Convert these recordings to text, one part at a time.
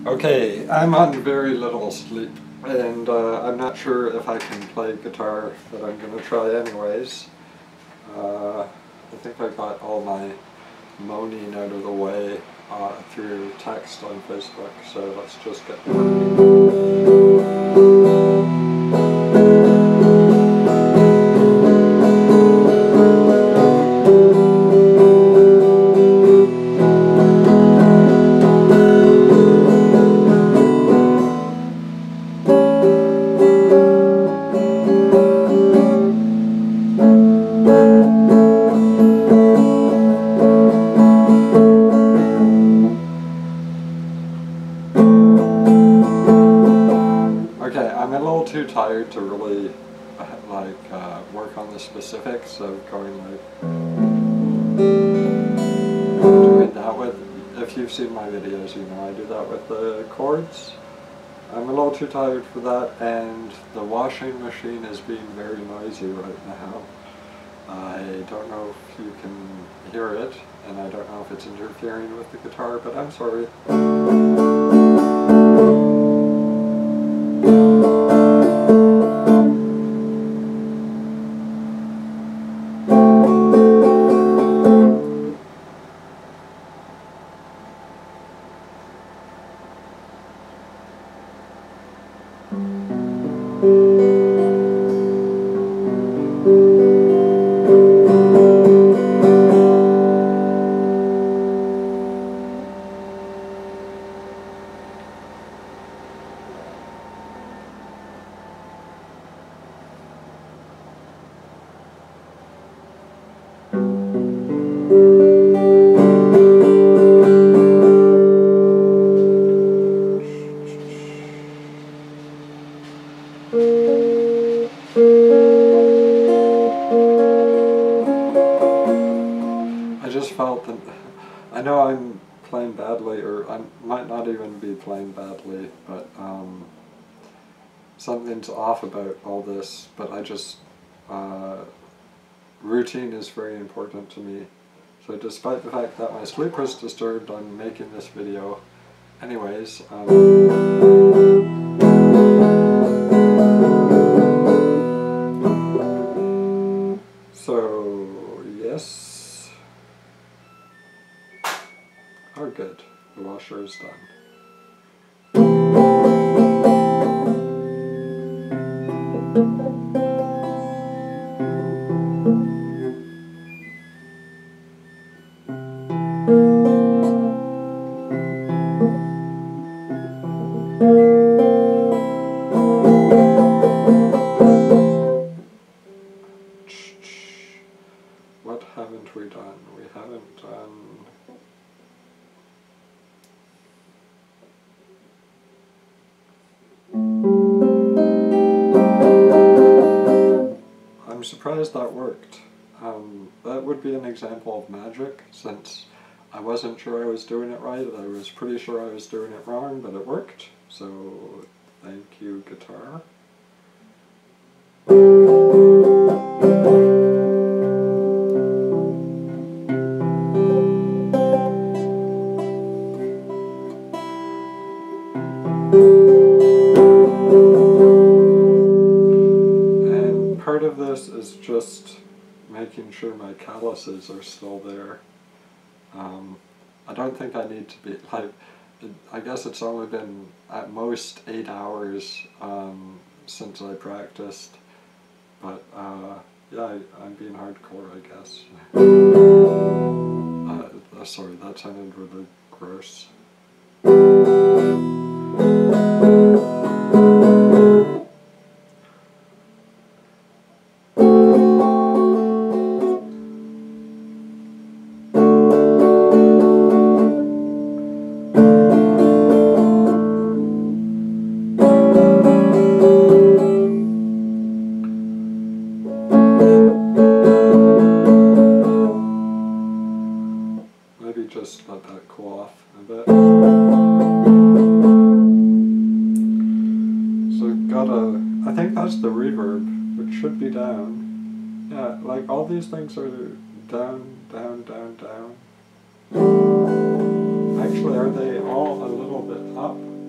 Okay, I'm on very little sleep, and I'm not sure if I can play guitar, but I'm going to try anyways. I think I got all my moaning out of the way through text on Facebook, so let's just get working. Okay, I'm a little too tired to really work on the specifics of going doing that with. If you've seen my videos, you know I do that with the chords. I'm a little too tired for that, and the washing machine is being very noisy right now. I don't know if you can hear it, and I don't know if it's interfering with the guitar, but I'm sorry. I just felt that, I know I'm playing badly, or I might not even be playing badly, but something's off about all this, but I just, routine is very important to me. So despite the fact that my sleep was disturbed, I'm making this video anyways. So, yes. Oh good, the washer is done. What haven't we done? We haven't done... I'm surprised that worked. That would be an example of magic, since I wasn't sure I was doing it right. I was pretty sure I was doing it wrong, but it worked. So, thank you, guitar. And part of this is just making sure my calluses are still there. I don't think I need to be, I guess it's only been at most 8 hours since I practiced, but yeah, I'm being hardcore, I guess. Sorry, that sounded really gross. Maybe just let that cool off a bit. So I think that's the reverb, which should be down. Yeah, like all these things are down, down, down, down. Actually, are they all a little bit up?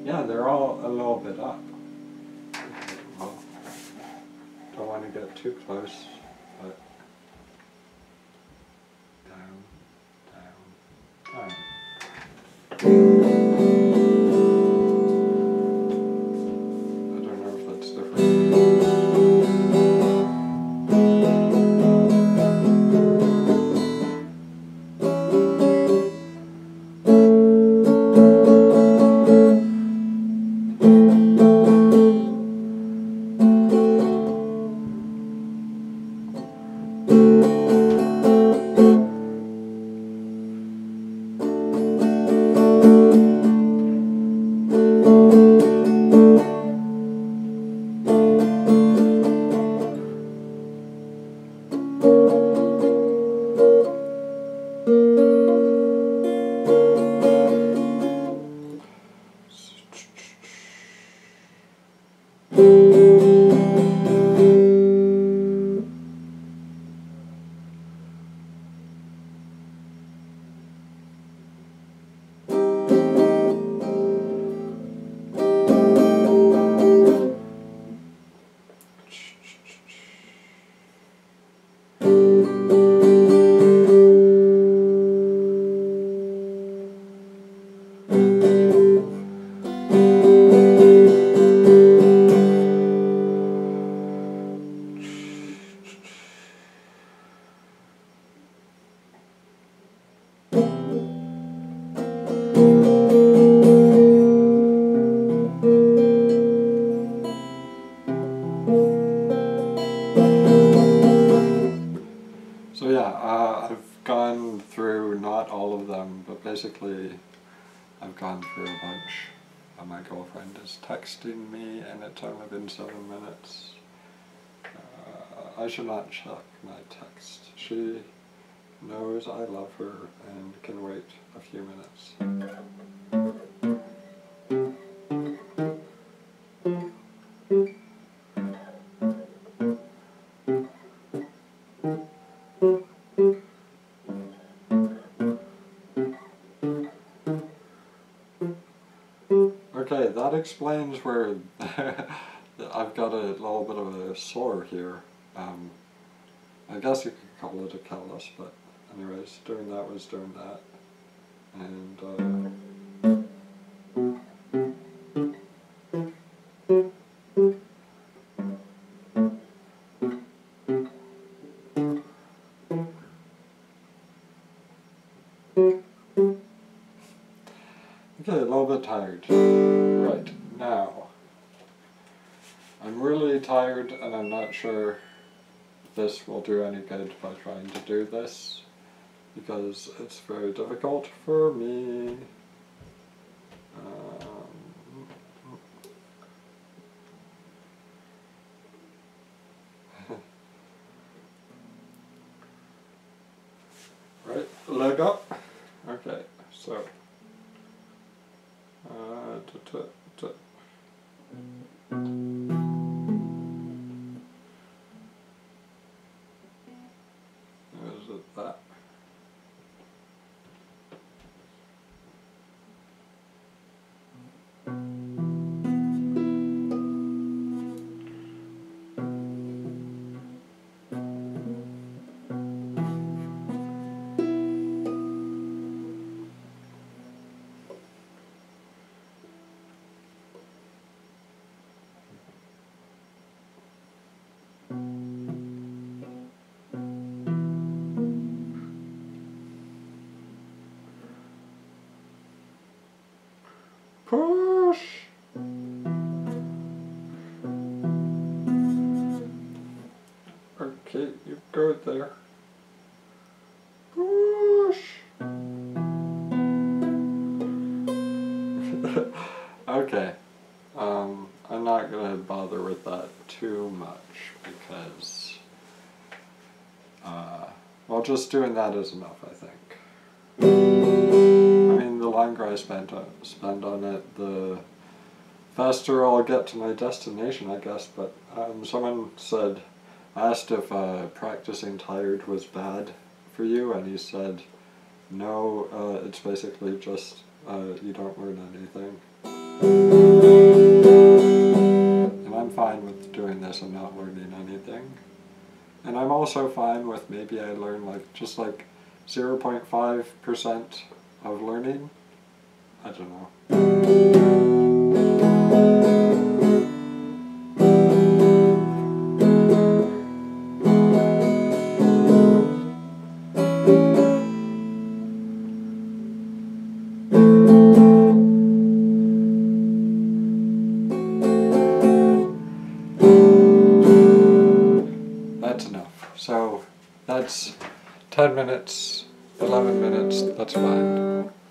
Yeah, they're all a little bit up. Well, don't want to get too close, but down, down, down. I don't know if that's different. So yeah, I've gone through not all of them, but basically I've gone through a bunch. My girlfriend is texting me and it's only been 7 minutes. I should not check my text. She knows I love her and can wait a few minutes. Okay, that explains where I've got a little bit of a sore here. I guess you could call it a callus, but anyways, doing that was doing that. And okay, a little bit tired. Right, now, I'm really tired and I'm not sure if this will do any good by trying to do this, because it's very difficult for me. Right, leg up. Okay, so is it that? Push! Okay, you go there. Push! Okay, I'm not gonna bother with that too much because, well, just doing that is enough, I think. I mean, the longer I spend on it, the faster I'll get to my destination, I guess. But someone asked if practicing tired was bad for you, and he said, no, it's basically just you don't learn anything. And I'm fine with doing this and not learning anything. And I'm also fine with maybe I learn like just like 0.5% of learning. I don't know. That's enough. So that's 10 minutes, 11 minutes, that's fine.